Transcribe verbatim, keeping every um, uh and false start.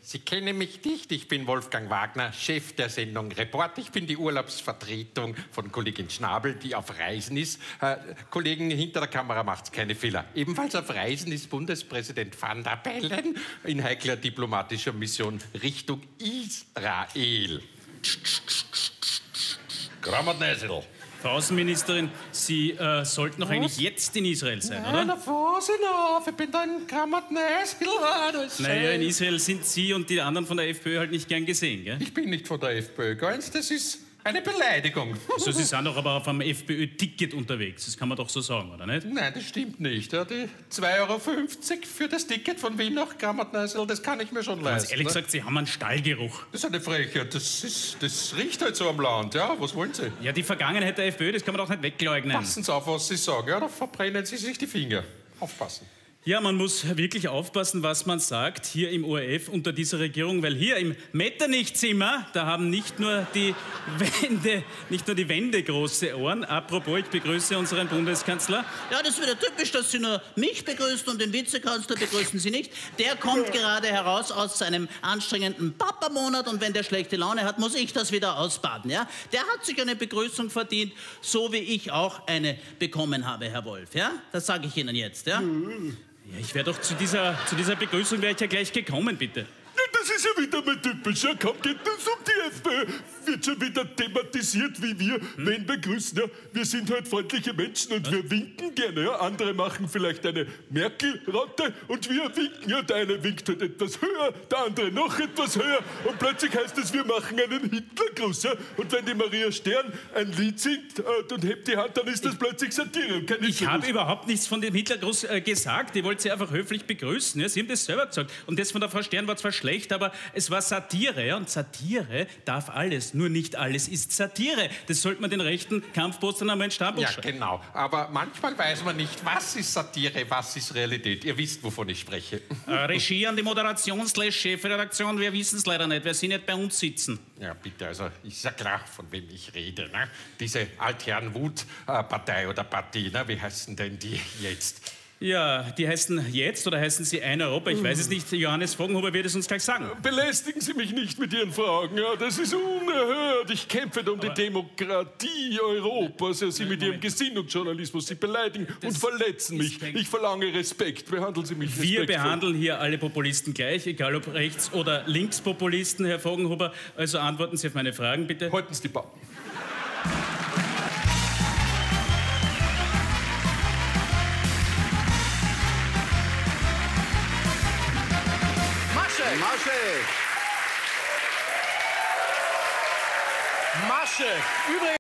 Sie kennen mich nicht, ich bin Wolfgang Wagner, Chef der Sendung Report. Ich bin die Urlaubsvertretung von Kollegin Schnabel, die auf Reisen ist. Äh, Kollegen hinter der Kamera macht's keine Fehler. Ebenfalls auf Reisen ist Bundespräsident Van der Bellen in heikler diplomatischer Mission Richtung Israel. Grammatnäsel. Frau Außenministerin, Sie äh, sollten doch eigentlich jetzt in Israel sein, Nein, oder? na, was ich bin da in Grammatnäsel. Naja, in Israel sind Sie und die anderen von der FPÖ halt nicht gern gesehen, gell? Ich bin nicht von der FPÖ, ganz, das ist eine Beleidigung. Also Sie sind doch aber auf einem FPÖ-Ticket unterwegs, das kann man doch so sagen, oder nicht? Nein, das stimmt nicht. Ja, die zwei Euro fünfzig für das Ticket von Wien nach Grammatnäsel, das kann ich mir schon leisten. Ganz ehrlich ne? gesagt, Sie haben einen Stallgeruch. Das ist eine Frechheit. Das, ist, das riecht halt so am Land. Ja, was wollen Sie? Ja, die Vergangenheit der FPÖ, das kann man doch nicht wegleugnen. Passen Sie auf, was Sie sagen. Ja, da verbrennen Sie sich die Finger. Aufpassen. Ja, man muss wirklich aufpassen, was man sagt hier im O R F unter dieser Regierung, weil hier im Metternich-Zimmer, da haben nicht nur die Wände, nicht nur die Wände große Ohren. Apropos, ich begrüße unseren Bundeskanzler. Ja, das ist wieder typisch, dass Sie nur mich begrüßen und den Vizekanzler begrüßen Sie nicht. Der kommt gerade heraus aus seinem anstrengenden Papamonat und wenn der schlechte Laune hat, muss ich das wieder ausbaden, ja? Der hat sich eine Begrüßung verdient, so wie ich auch eine bekommen habe, Herr Wolf, ja? Das sage ich Ihnen jetzt, ja? Mhm. Ja, ich wäre doch zu dieser, zu dieser Begrüßung wäre ich ja gleich gekommen, bitte. Das ist ja wieder mal typisch. Ja, kaum geht es um die FPÖ, wird schon wieder thematisiert, wie wir hm? wen begrüßen. Ja, wir sind halt freundliche Menschen und Was? wir winken gerne. Ja. Andere machen vielleicht eine Merkel-Raute und wir winken. Ja, der eine winkt halt etwas höher, der andere noch etwas höher und plötzlich heißt es, wir machen einen Hitlergruß. Ja. Und wenn die Maria Stern ein Lied singt äh, und hebt die Hand, dann ist das ich, plötzlich Satire und kein Ich habe überhaupt nichts von dem Hitlergruß äh, gesagt. Ich wollte Sie einfach höflich begrüßen. Ja. Sie haben das selber gesagt. Und das von der Frau Stern war zwar schlecht, aber es war Satire. Ja? Und Satire darf alles, nur nicht alles ist Satire. Das sollte man den rechten Kampfpostern einmal in den Stabbuch Ja, schreiben. genau. Aber manchmal weiß man nicht, was ist Satire, was ist Realität. Ihr wisst, wovon ich spreche. Äh, Regie an die Moderation/Chefredaktion, wir wissen es leider nicht, weil Sie nicht bei uns sitzen. Ja, bitte, also ist ja klar, von wem ich rede. Ne? Diese Altherren-Wut-Partei oder Partie, ne? Wie heißen denn die jetzt? Ja, die heißen jetzt oder heißen sie Ein Europa? Ich weiß es nicht. Johannes Vogenhuber wird es uns gleich sagen. Belästigen Sie mich nicht mit Ihren Fragen. Ja, das ist unerhört. Ich kämpfe um die Demokratie Europas. Ja, Sie mit Ihrem Gesinnungsjournalismus. Sie beleidigen und verletzen mich. Ich verlange Respekt. Behandeln Sie mich respektvoll. Wir behandeln hier alle Populisten gleich, egal ob Rechts- oder Linkspopulisten, Herr Vogenhuber. Also antworten Sie auf meine Fragen, bitte. Halten Sie die Bau. Masche! Masche! Übrigens